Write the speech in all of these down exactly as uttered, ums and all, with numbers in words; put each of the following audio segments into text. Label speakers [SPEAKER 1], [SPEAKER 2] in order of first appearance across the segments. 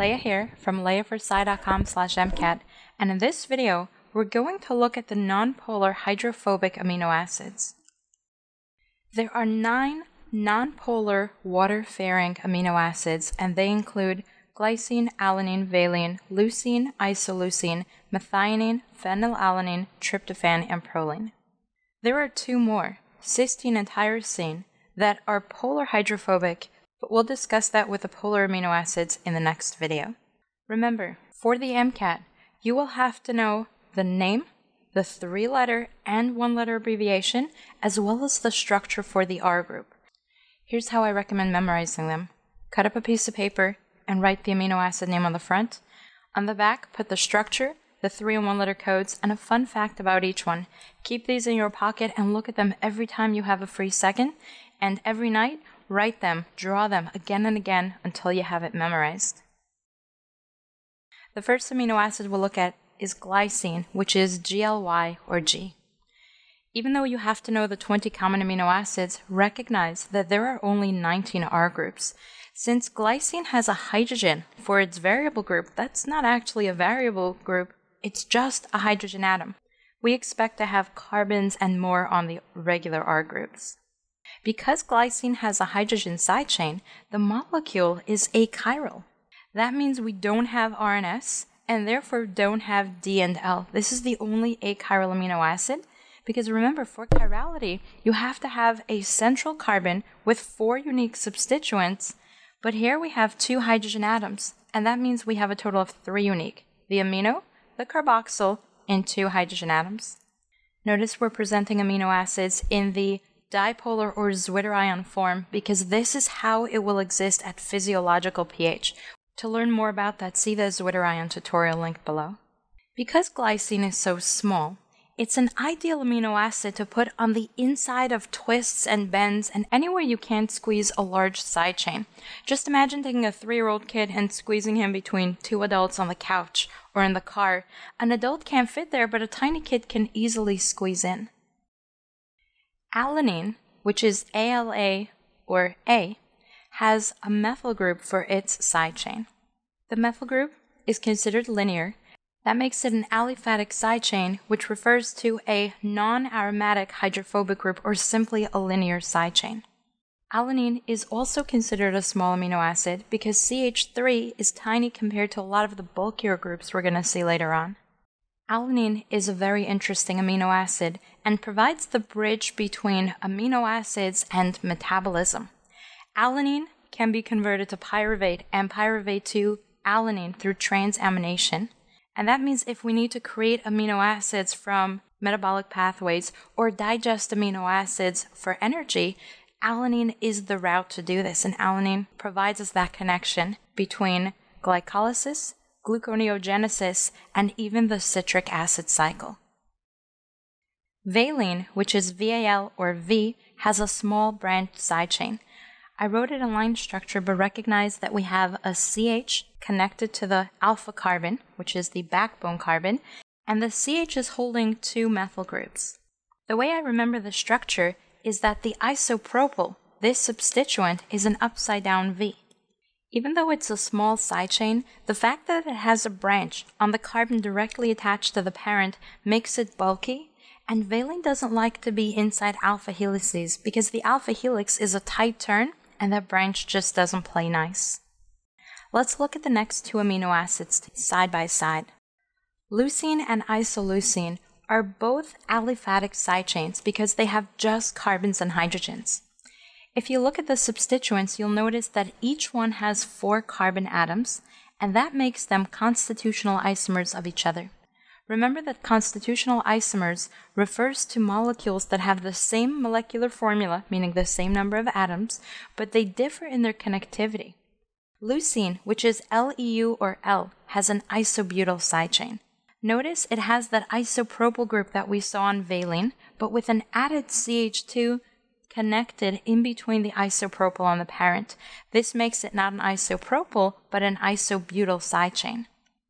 [SPEAKER 1] Leah here from leah for sci dot com slash M CAT, and in this video, we're going to look at the nonpolar hydrophobic amino acids. There are nine nonpolar water-faring amino acids, and they include glycine, alanine, valine, leucine, isoleucine, methionine, phenylalanine, tryptophan, and prolene. There are two more, cysteine and tyrosine, that are polar hydrophobic, but we'll discuss that with the polar amino acids in the next video. Remember, for the MCAT, you will have to know the name, the three-letter and one-letter abbreviation, as well as the structure for the R group. Here's how I recommend memorizing them. Cut up a piece of paper and write the amino acid name on the front. On the back, put the structure, the three and one-letter codes, and a fun fact about each one. Keep these in your pocket and look at them every time you have a free second, and every night, write them, draw them again and again until you have it memorized. The first amino acid we'll look at is glycine, which is G L Y or G. Even though you have to know the twenty common amino acids, recognize that there are only nineteen R groups. Since glycine has a hydrogen for its variable group, that's not actually a variable group, it's just a hydrogen atom. We expect to have carbons and more on the regular R groups. Because glycine has a hydrogen side chain, the molecule is achiral. That means we don't have R and S, and therefore don't have D and L. This is the only achiral amino acid, because remember, for chirality, you have to have a central carbon with four unique substituents, but here we have two hydrogen atoms, and that means we have a total of three unique, the amino, the carboxyl, and two hydrogen atoms. Notice we're presenting amino acids in the dipolar or zwitterion form because this is how it will exist at physiological pH. To learn more about that, see the zwitterion tutorial link below. Because glycine is so small, it's an ideal amino acid to put on the inside of twists and bends and anywhere you can't squeeze a large side chain. Just imagine taking a three-year-old kid and squeezing him between two adults on the couch or in the car. An adult can't fit there, but a tiny kid can easily squeeze in. Alanine, which is A L A or A, has a methyl group for its side chain. The methyl group is considered linear. That makes it an aliphatic side chain, which refers to a non-aromatic hydrophobic group or simply a linear side chain. Alanine is also considered a small amino acid because C H three is tiny compared to a lot of the bulkier groups we're going to see later on. Alanine is a very interesting amino acid and provides the bridge between amino acids and metabolism. Alanine can be converted to pyruvate and pyruvate to alanine through transamination. And that means if we need to create amino acids from metabolic pathways or digest amino acids for energy, alanine is the route to do this. And alanine provides us that connection between glycolysis, gluconeogenesis, and even the citric acid cycle. Valine, which is V A L or V, has a small branched side chain. I wrote it in line structure, but recognize that we have a C H connected to the alpha carbon, which is the backbone carbon, and the C H is holding two methyl groups. The way I remember the structure is that the isopropyl, this substituent, is an upside-down V. Even though it's a small side chain, the fact that it has a branch on the carbon directly attached to the parent makes it bulky, and valine doesn't like to be inside alpha helices because the alpha helix is a tight turn and that branch just doesn't play nice. Let's look at the next two amino acids side by side. Leucine and isoleucine are both aliphatic side chains because they have just carbons and hydrogens. If you look at the substituents, you'll notice that each one has four carbon atoms, and that makes them constitutional isomers of each other. Remember that constitutional isomers refers to molecules that have the same molecular formula, meaning the same number of atoms, but they differ in their connectivity. Leucine, which is L E U or L, has an isobutyl side chain. Notice it has that isopropyl group that we saw on valine, but with an added C H two connected in between the isopropyl and the parent. This makes it not an isopropyl, but an isobutyl side chain.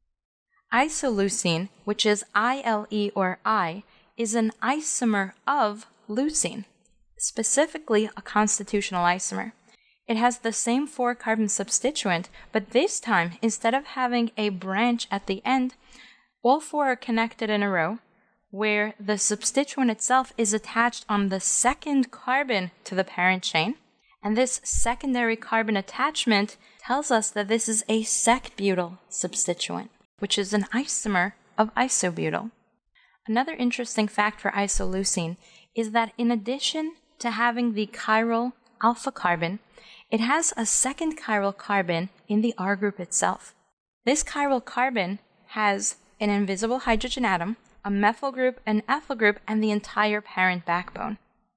[SPEAKER 1] Isoleucine, which is I L E or I, is an isomer of leucine, specifically a constitutional isomer. It has the same four carbon substituent, but this time, instead of having a branch at the end, all four are connected in a row, where the substituent itself is attached on the second carbon to the parent chain. And this secondary carbon attachment tells us that this is a sec-butyl substituent, which is an isomer of isobutyl. Another interesting fact for isoleucine is that in addition to having the chiral alpha carbon, it has a second chiral carbon in the R group itself. This chiral carbon has an invisible hydrogen atom, a methyl group, an ethyl group, and the entire parent backbone.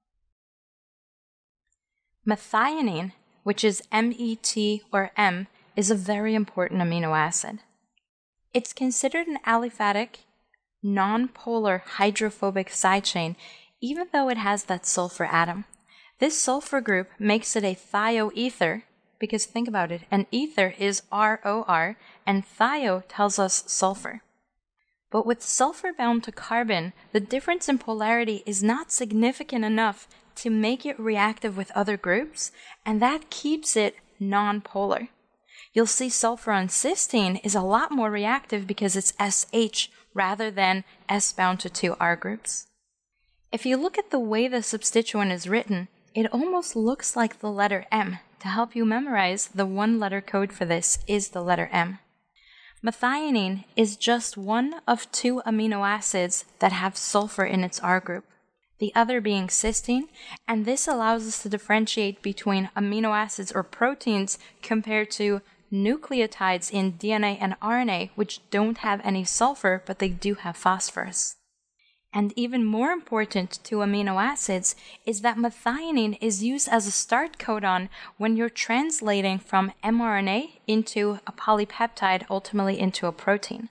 [SPEAKER 1] Methionine, which is M E T or M, is a very important amino acid. It's considered an aliphatic, non-polar hydrophobic side chain, even though it has that sulfur atom. This sulfur group makes it a thioether, because think about it, an ether is R O R, and thio tells us sulfur. But with sulfur bound to carbon, the difference in polarity is not significant enough to make it reactive with other groups, and that keeps it non-polar. You'll see sulfur on cysteine is a lot more reactive because it's S H rather than S bound to two R groups. If you look at the way the substituent is written, it almost looks like the letter M. To help you memorize, the one-letter code for this is the letter M. Methionine is just one of two amino acids that have sulfur in its R group, the other being cysteine, and this allows us to differentiate between amino acids or proteins compared to nucleotides in D N A and R N A, which don't have any sulfur, but they do have phosphorus. And even more important to amino acids is that methionine is used as a start codon when you're translating from mRNA into a polypeptide, ultimately into a protein.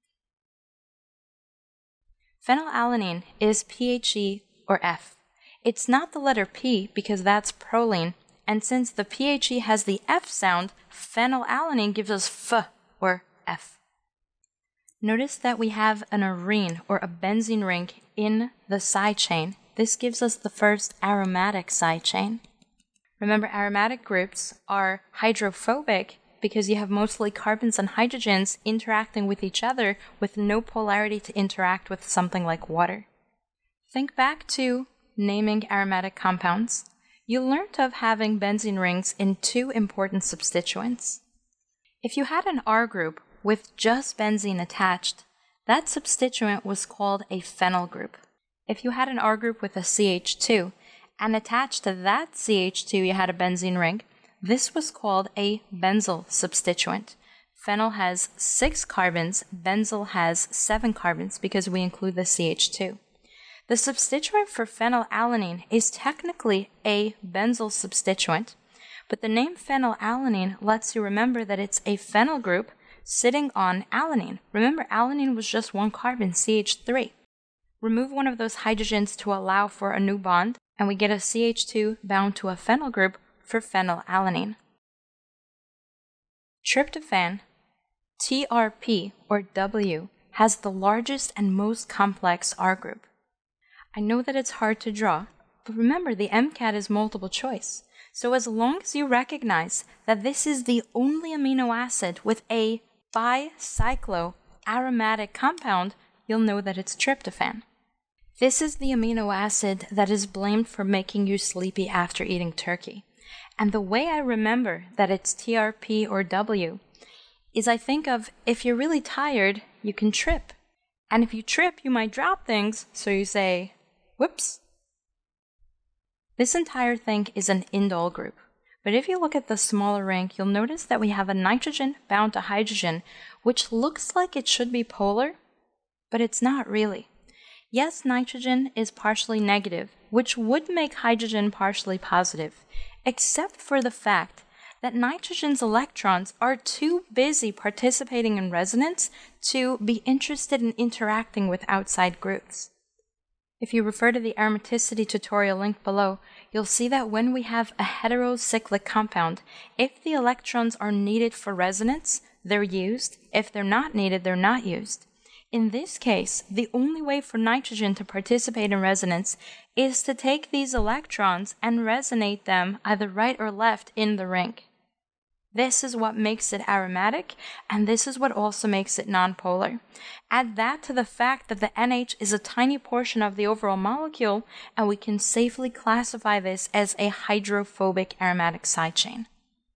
[SPEAKER 1] Phenylalanine is P H E or F. It's not the letter P because that's prolene, and since the P H E has the F sound, phenylalanine gives us F or F. Notice that we have an arene or a benzene ring in the side chain. This gives us the first aromatic side chain. Remember, aromatic groups are hydrophobic because you have mostly carbons and hydrogens interacting with each other with no polarity to interact with something like water. Think back to naming aromatic compounds. You learned of having benzene rings in two important substituents. If you had an R group with just benzene attached, that substituent was called a phenyl group. If you had an R group with a C H two, and attached to that C H two you had a benzene ring, this was called a benzyl substituent. Phenyl has six carbons, benzyl has seven carbons because we include the C H two. The substituent for phenylalanine is technically a benzyl substituent, but the name phenylalanine lets you remember that it's a phenyl group sitting on alanine. Remember, alanine was just one carbon, C H three. Remove one of those hydrogens to allow for a new bond, and we get a C H two bound to a phenyl group for phenylalanine. Tryptophan, T R P or W, has the largest and most complex R group. I know that it's hard to draw, but remember the MCAT is multiple choice. So as long as you recognize that this is the only amino acid with a bicycloaromatic compound, you'll know that it's tryptophan. This is the amino acid that is blamed for making you sleepy after eating turkey. And the way I remember that it's T R P or W is I think of if you're really tired, you can trip. And if you trip, you might drop things, so you say, whoops. This entire thing is an indole group. But if you look at the smaller ring, you'll notice that we have a nitrogen bound to hydrogen, which looks like it should be polar, but it's not really. Yes, nitrogen is partially negative, which would make hydrogen partially positive, except for the fact that nitrogen's electrons are too busy participating in resonance to be interested in interacting with outside groups. If you refer to the Aromaticity tutorial link below, you'll see that when we have a heterocyclic compound, if the electrons are needed for resonance, they're used. If they're not needed, they're not used. In this case, the only way for nitrogen to participate in resonance is to take these electrons and resonate them either right or left in the ring. This is what makes it aromatic, and this is what also makes it nonpolar. Add that to the fact that the N H is a tiny portion of the overall molecule, and we can safely classify this as a hydrophobic aromatic side chain.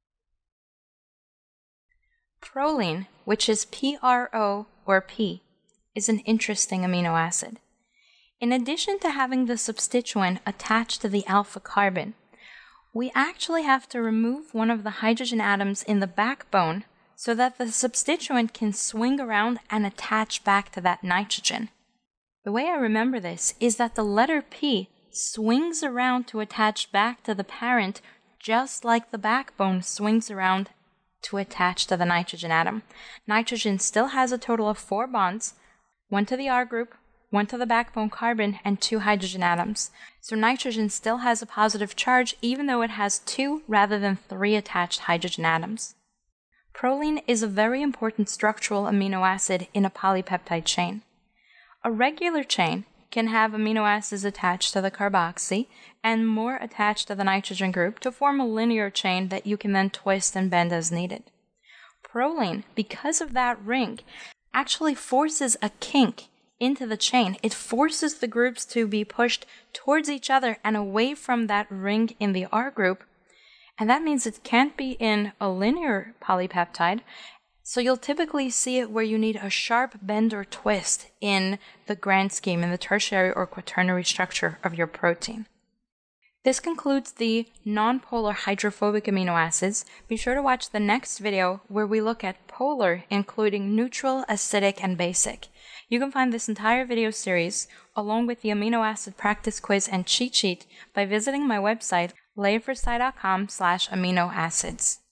[SPEAKER 1] Prolene, which is P R O or P, is an interesting amino acid. In addition to having the substituent attached to the alpha carbon, we actually have to remove one of the hydrogen atoms in the backbone so that the substituent can swing around and attach back to that nitrogen. The way I remember this is that the letter P swings around to attach back to the parent just like the backbone swings around to attach to the nitrogen atom. Nitrogen still has a total of four bonds, one to the R group, one to the backbone carbon, and two hydrogen atoms. So nitrogen still has a positive charge even though it has two rather than three attached hydrogen atoms. Prolene is a very important structural amino acid in a polypeptide chain. A regular chain can have amino acids attached to the carboxy and more attached to the nitrogen group to form a linear chain that you can then twist and bend as needed. Prolene, because of that ring, actually forces a kink into the chain. It forces the groups to be pushed towards each other and away from that ring in the R group, and that means it can't be in a linear polypeptide, so you'll typically see it where you need a sharp bend or twist in the grand scheme, in the tertiary or quaternary structure of your protein. This concludes the nonpolar hydrophobic amino acids. Be sure to watch the next video where we look at polar, including neutral, acidic, and basic. You can find this entire video series, along with the amino acid practice quiz and cheat sheet, by visiting my website, leah for sci dot com slash amino acids.